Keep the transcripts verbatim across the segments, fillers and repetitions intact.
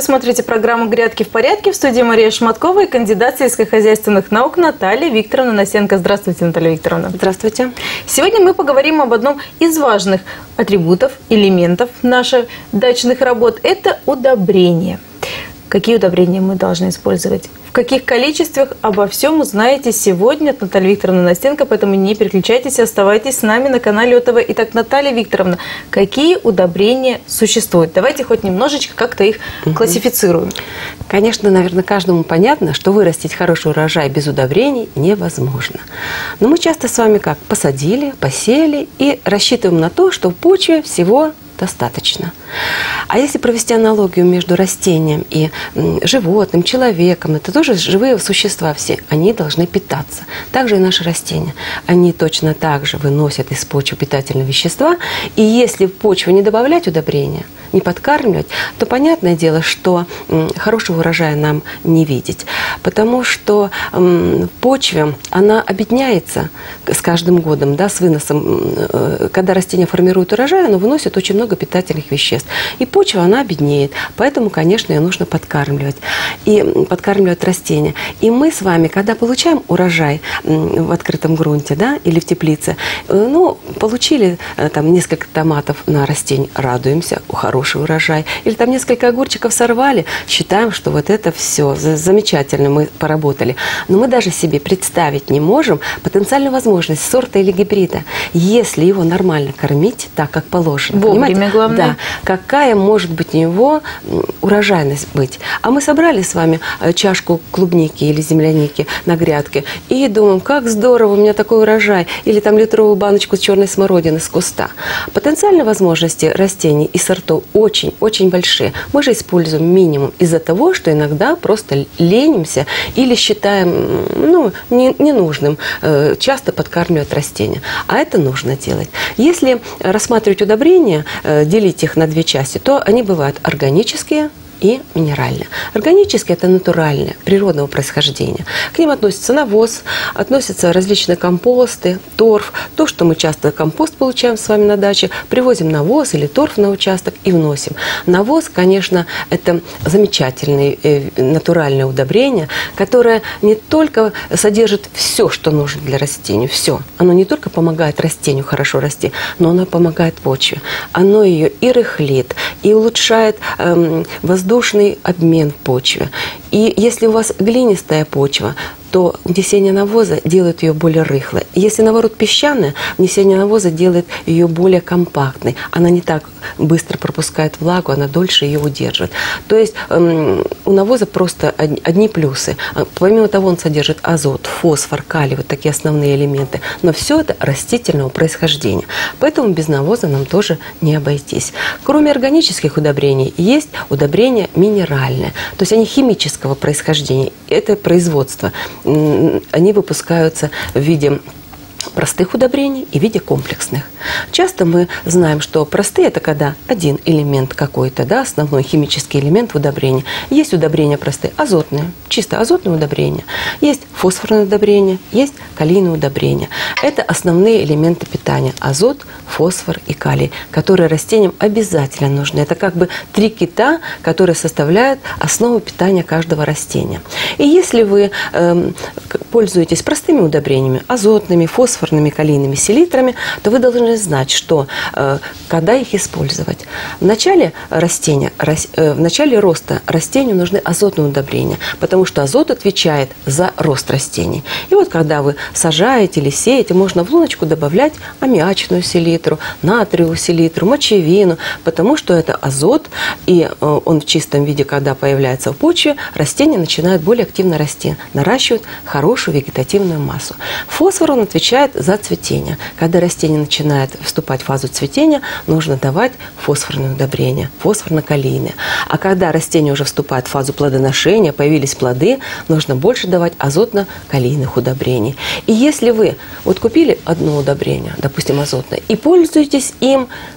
смотрите программу «Грядки в порядке». В студии Мария Шматкова и кандидат сельскохозяйственных наук Наталья Викторовна Насенко. Здравствуйте, Наталья Викторовна. Здравствуйте. Сегодня мы поговорим об одном из важных атрибутов, элементов наших дачных работ – это удобрения. Какие удобрения мы должны использовать? В каких количествах? Обо всем узнаете сегодня от Натальи Викторовны Настенко, поэтому не переключайтесь, оставайтесь с нами на канале ОТВ. Итак, Наталья Викторовна, какие удобрения существуют? Давайте хоть немножечко как-то их угу. классифицируем. Конечно, наверное, каждому понятно, что вырастить хороший урожай без удобрений невозможно. Но мы часто с вами как? Посадили, посеяли и рассчитываем на то, что в почве всего достаточно. А если провести аналогию между растением и животным, человеком, это тоже живые существа все, они должны питаться. Также и наши растения. Они точно так же выносят из почвы питательные вещества. И если в почву не добавлять удобрения, не подкармливать, то понятное дело, что хорошего урожая нам не видеть. Потому что в почве она обедняется с каждым годом, да, с выносом. Когда растение формирует урожай, оно выносит очень много питательных веществ. И почва, она обеднеет. Поэтому, конечно, ее нужно подкармливать. И подкармливать растения. И мы с вами, когда получаем урожай в открытом грунте, да, или в теплице, ну, получили там несколько томатов на растение, радуемся, хороший урожай. Или там несколько огурчиков сорвали, считаем, что вот это все замечательно, мы поработали. Но мы даже себе представить не можем потенциальную возможность сорта или гибрида, если его нормально кормить так, как положено. Вовремя, главное. Да. Какая может быть у него урожайность быть? А мы собрали с вами чашку клубники или земляники на грядке и думаем, как здорово, у меня такой урожай. Или там литровую баночку черной смородины с куста. Потенциальные возможности растений и сортов очень-очень большие. Мы же используем минимум из-за того, что иногда просто ленимся или считаем ну, не, ненужным э, часто подкармливать растения. А это нужно делать. Если рассматривать удобрения, э, делить их на две части, то они бывают органические и минеральные. Органические – это натуральные, природного происхождения. К ним относится навоз, относятся различные компосты, торф. То, что мы часто компост получаем с вами на даче, привозим навоз или торф на участок и вносим. Навоз, конечно, это замечательное э, натуральное удобрение, которое не только содержит все, что нужно для растения, все. Оно не только помогает растению хорошо расти, но оно помогает почве. Оно ее и рыхлит, и улучшает э, воздушный воздушный обмен в почве. И если у вас глинистая почва, то внесение навоза делает ее более рыхлой. Если, наоборот, песчаная, внесение навоза делает ее более компактной. Она не так быстро пропускает влагу, она дольше ее удерживает. То есть эм, у навоза просто одни плюсы. Помимо того, он содержит азот, фосфор, калий, вот такие основные элементы. Но все это растительного происхождения. Поэтому без навоза нам тоже не обойтись. Кроме органических удобрений, есть удобрения минеральные. То есть они химического происхождения. Это производство. Они выпускаются в виде простых удобрений и в виде комплексных. Часто мы знаем, что простые – это когда один элемент какой-то, да, основной химический элемент в удобрении. Есть удобрения простые, азотные, чисто азотные удобрения. Есть фосфорные удобрения, есть калийные удобрения. Это основные элементы питания – азот, фосфор и калий, которые растениям обязательно нужны. Это как бы три кита, которые составляют основу питания каждого растения. И если вы э, пользуетесь простыми удобрениями, азотными, фосфорными, калийными, селитрами, то вы должны знать, что э, когда их использовать. В начале растения, рас, э, в начале роста растению нужны азотные удобрения, потому что азот отвечает за рост растений. И вот когда вы сажаете или сеете, можно в луночку добавлять аммиачную селитру, натриевую селитру, мочевину, потому что это азот, и э, он в чистом виде, когда появляется в почве, растения начинают более активно расти, наращивают хорошую вегетативную массу. Фосфор, он отвечает за цветение. Когда растение начинает вступать в фазу цветения, нужно давать фосфорные удобрения, фосфорно-калийные. А когда растение уже вступает в фазу плодоношения, появились плоды, нужно больше давать азотно-калийных удобрений. И если вы вот купили одно удобрение, допустим, азотное, и пользуетесь им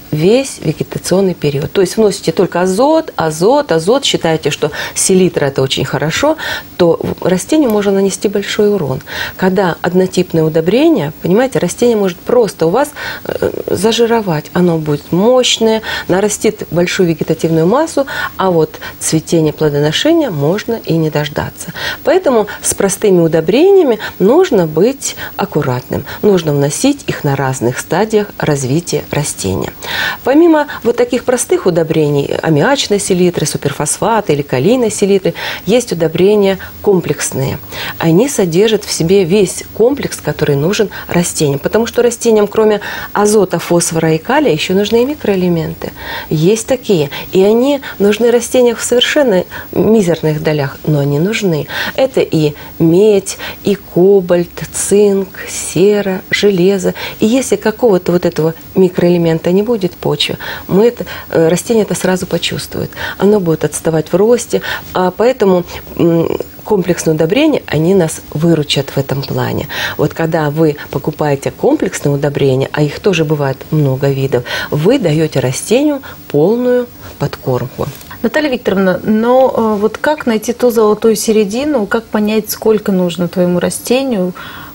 весь вегетационный период. То есть вносите только азот, азот, азот, считаете, что селитра это очень хорошо, то растению можно нанести большой урон. Когда однотипное удобрение, понимаете, растение может просто у вас зажировать. Оно будет мощное, нарастит большую вегетативную массу, а вот цветение, плодоношения можно и не дождаться. Поэтому с простыми удобрениями нужно быть аккуратным. Нужно вносить их на разных стадиях развития растения. Помимо вот таких простых удобрений, аммиачной селитры, суперфосфата или калийной селитры, есть удобрения комплексные. Они содержат в себе весь комплекс, который нужен растениям. Потому что растениям, кроме азота, фосфора и калия, еще нужны и микроэлементы. Есть такие. И они нужны растениям в совершенно мизерных долях, но они нужны. Это и медь, и кобальт, цинк, сера, железо. И если какого-то вот этого микроэлемента не будет в почве, мы это, растение это сразу почувствует. Оно будет отставать в росте, а поэтому комплексные удобрения, они нас выручат в этом плане. Вот когда вы покупаете комплексные удобрения, а их тоже бывает много видов, вы даете растению полную подкормку. Наталья Викторовна, но вот как найти ту золотую середину, как понять, сколько нужно твоему растению,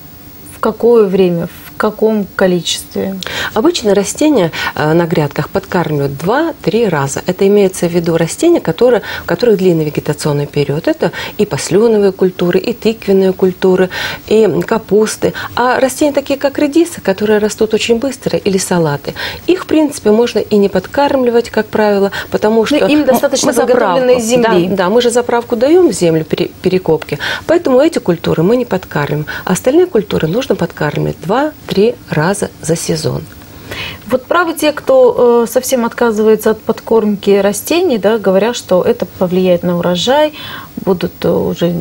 в какое время, в каком количестве? Обычно растения на грядках подкармливают два-три раза. Это имеется в виду растения, которые, у которых длинный вегетационный период. Это и посленовые культуры, и тыквенные культуры, и капусты. А растения такие, как редисы, которые растут очень быстро, или салаты, их, в принципе, можно и не подкармливать, как правило, потому что им достаточно заготовленной земли. Да, да, мы же заправку даем в землю, перекопки, поэтому эти культуры мы не подкармливаем. А остальные культуры нужно подкармливать два-три раза за сезон. Вот правы те, кто э, совсем отказывается от подкормки растений, да, говоря, что это повлияет на урожай, будут э, уже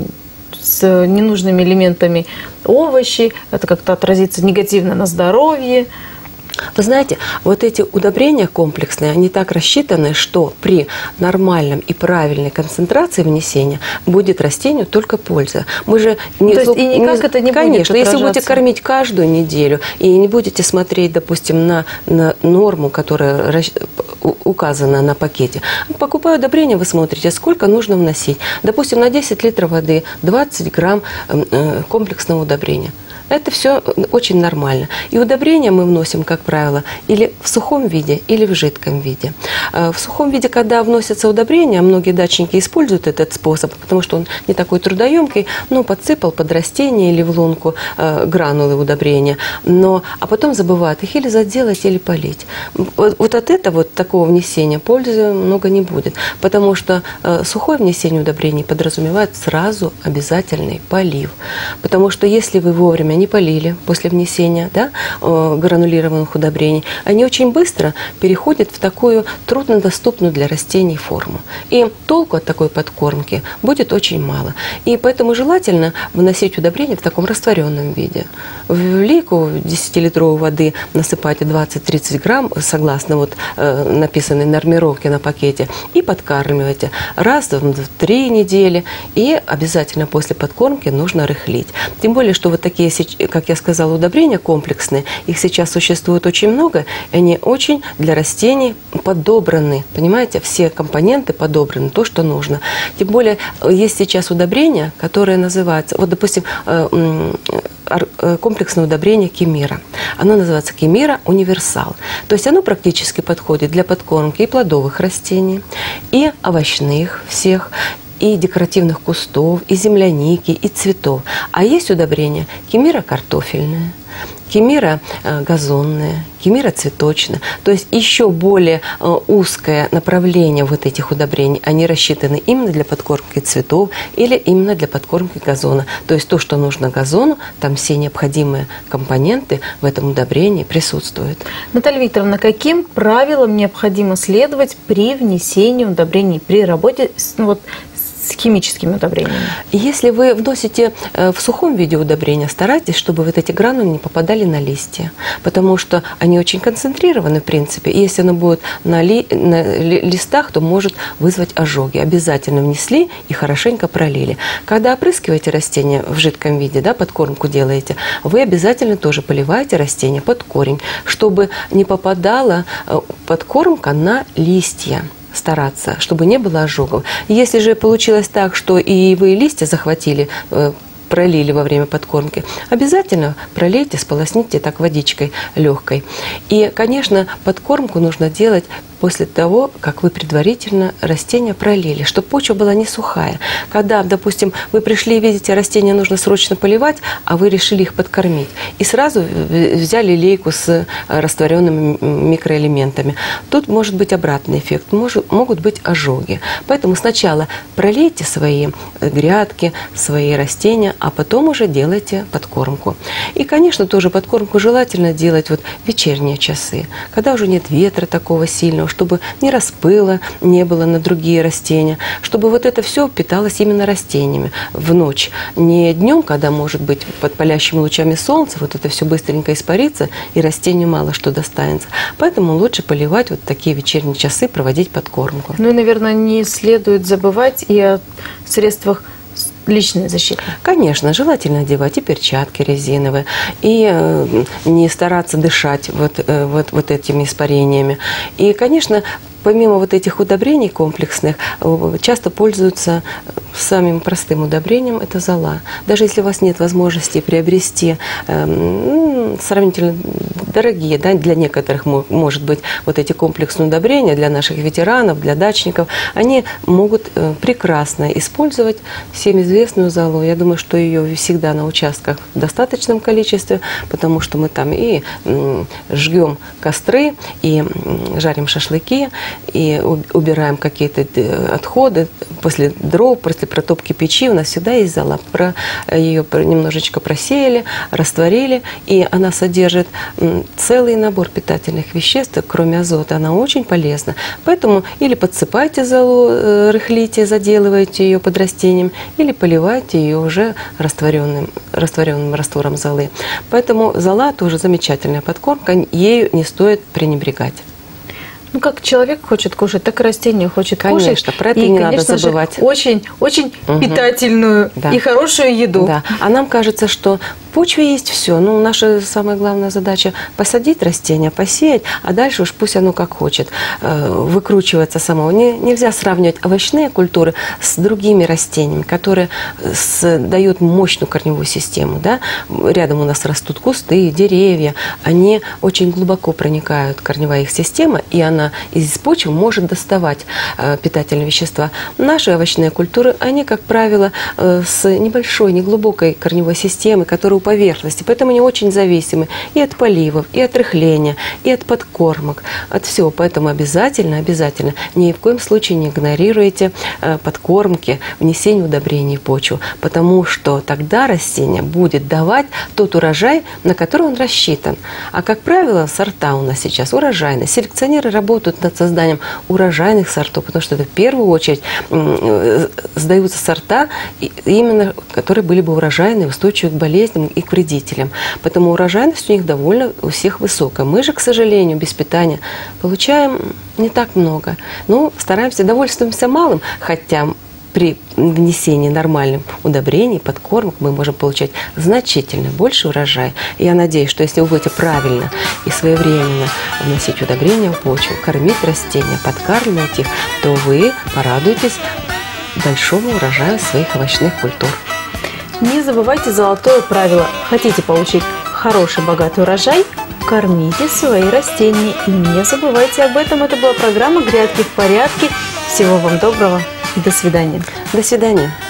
с ненужными элементами овощи, это как-то отразится негативно на здоровье. Вы знаете, вот эти удобрения комплексные, они так рассчитаны, что при нормальном и правильной концентрации внесения будет растению только польза. Мы же не То есть и никак не, это не конечно, будет если будете кормить каждую неделю и не будете смотреть, допустим, на, на норму, которая указана на пакете, покупая удобрения, вы смотрите, сколько нужно вносить. Допустим, на десять литров воды двадцать грамм комплексного удобрения. Это все очень нормально. И удобрения мы вносим, как правило, или в сухом виде, или в жидком виде. В сухом виде, когда вносятся удобрения, многие дачники используют этот способ, потому что он не такой трудоемкий, ну, подсыпал под растение или в лунку гранулы удобрения, но, а потом забывают их или заделать, или полить. Вот, вот от этого, вот такого внесения пользы много не будет, потому что сухое внесение удобрений подразумевает сразу обязательный полив. Потому что если вы вовремя не полили после внесения, да, гранулированных удобрений, они очень быстро переходят в такую труднодоступную для растений форму. И толку от такой подкормки будет очень мало. И поэтому желательно вносить удобрения в таком растворенном виде. В лейку десятилитровой воды насыпайте двадцать-тридцать грамм, согласно вот, э, написанной нормировке на пакете, и подкармливайте раз в три недели. И обязательно после подкормки нужно рыхлить. Тем более, что вот такие, как я сказала, удобрения комплексные, их сейчас существует очень много, и они очень для растений подобраны. Понимаете, все компоненты подобраны, то, что нужно. Тем более, есть сейчас удобрения, которые называются, вот, допустим, комплексное удобрение Кемира. Оно называется Кемира Универсал. То есть оно практически подходит для подкормки и плодовых растений, и овощных всех, и декоративных кустов, и земляники, и цветов. А есть удобрения Кемира картофельная, Кемира э, газонная, Кемира цветочная. То есть еще более э, узкое направление вот этих удобрений. Они рассчитаны именно для подкормки цветов или именно для подкормки газона. То есть то, что нужно газону, там все необходимые компоненты в этом удобрении присутствуют. Наталья Викторовна, каким правилам необходимо следовать при внесении удобрений, при работе с, ну, вот, с с химическими удобрениями? Если вы вносите в сухом виде удобрения, старайтесь, чтобы вот эти гранулы не попадали на листья, потому что они очень концентрированы, в принципе, и если оно будет на, ли, на листах, то может вызвать ожоги. Обязательно внесли и хорошенько пролили. Когда опрыскиваете растения в жидком виде, да, подкормку делаете, вы обязательно тоже поливаете растения под корень, чтобы не попадала подкормка на листья. Стараться, чтобы не было ожогов. Если же получилось так, что и вы листья захватили, пролили во время подкормки, обязательно пролейте, сполосните так водичкой легкой. И, конечно, подкормку нужно делать после того, как вы предварительно растения пролили, чтобы почва была не сухая. Когда, допустим, вы пришли и видите, растения нужно срочно поливать, а вы решили их подкормить, и сразу взяли лейку с растворенными микроэлементами, тут может быть обратный эффект, может, могут быть ожоги. Поэтому сначала пролейте свои грядки, свои растения, а потом уже делайте подкормку. И, конечно, тоже подкормку желательно делать вот в вечерние часы, когда уже нет ветра такого сильного, чтобы не распыла не было на другие растения, чтобы вот это все питалось именно растениями в ночь. Не днем, когда, может быть, под палящими лучами солнца вот это все быстренько испарится, и растению мало что достанется. Поэтому лучше поливать вот такие вечерние часы, проводить подкормку. Ну и, наверное, не следует забывать и о средствах личной защиты. Конечно, желательно одевать и перчатки резиновые, и э, не стараться дышать вот, э, вот, вот этими испарениями. И, конечно, помимо вот этих удобрений комплексных, часто пользуются самым простым удобрением – это зола. Даже если у вас нет возможности приобрести э, сравнительно дорогие, да, для некоторых, может быть, вот эти комплексные удобрения, для наших ветеранов, для дачников, они могут э, прекрасно использовать всем известную золу. Я думаю, что ее всегда на участках в достаточном количестве, потому что мы там и э, жгем костры, и э, жарим шашлыки, и убираем какие-то отходы после дров, после протопки печи. У нас всегда есть зола. Про, ее немножечко просеяли, растворили, и она содержит целый набор питательных веществ, кроме азота. Она очень полезна. Поэтому или подсыпайте золу, рыхлите, заделывайте ее под растением, или поливайте ее уже растворенным, растворенным раствором золы. Поэтому зола тоже замечательная подкормка, ею не стоит пренебрегать. Ну, как человек хочет кушать, так и растение хочет конечно, кушать. Про это и, не конечно надо забывать. Же, очень, очень угу. питательную да. и хорошую еду. Да. А нам кажется, что в почве есть все. Ну, наша самая главная задача – посадить растение, посеять, а дальше уж пусть оно как хочет, выкручивается само. Не, нельзя сравнивать овощные культуры с другими растениями, которые с, дают мощную корневую систему. Да? Рядом у нас растут кусты, деревья. Они очень глубоко проникают, корневая их система, и она из почвы может доставать э, питательные вещества. Наши овощные культуры, они, как правило, э, с небольшой, неглубокой корневой системой, которая у поверхности, поэтому они очень зависимы и от поливов, и от рыхления, и от подкормок, от всего. Поэтому обязательно, обязательно, ни в коем случае не игнорируйте э, подкормки, внесение удобрений в почву, потому что тогда растение будет давать тот урожай, на который он рассчитан. А, как правило, сорта у нас сейчас урожайные. Селекционеры работают работают над созданием урожайных сортов, потому что это в первую очередь сдаются сорта, именно которые были бы урожайные, устойчивы к болезням и к вредителям. Поэтому урожайность у них довольно у всех высокая. Мы же, к сожалению, без питания получаем не так много. Но стараемся, довольствуемся малым, хотя при внесении нормальных удобрений, подкормок мы можем получать значительно больше урожая. И я надеюсь, что если вы будете правильно и своевременно вносить удобрения в почву, кормить растения, подкармливать их, то вы порадуетесь большому урожаю своих овощных культур. Не забывайте золотое правило. Хотите получить хороший, богатый урожай? Кормите свои растения. И не забывайте об этом. Это была программа «Грядки в порядке». Всего вам доброго. До свидания. До свидания.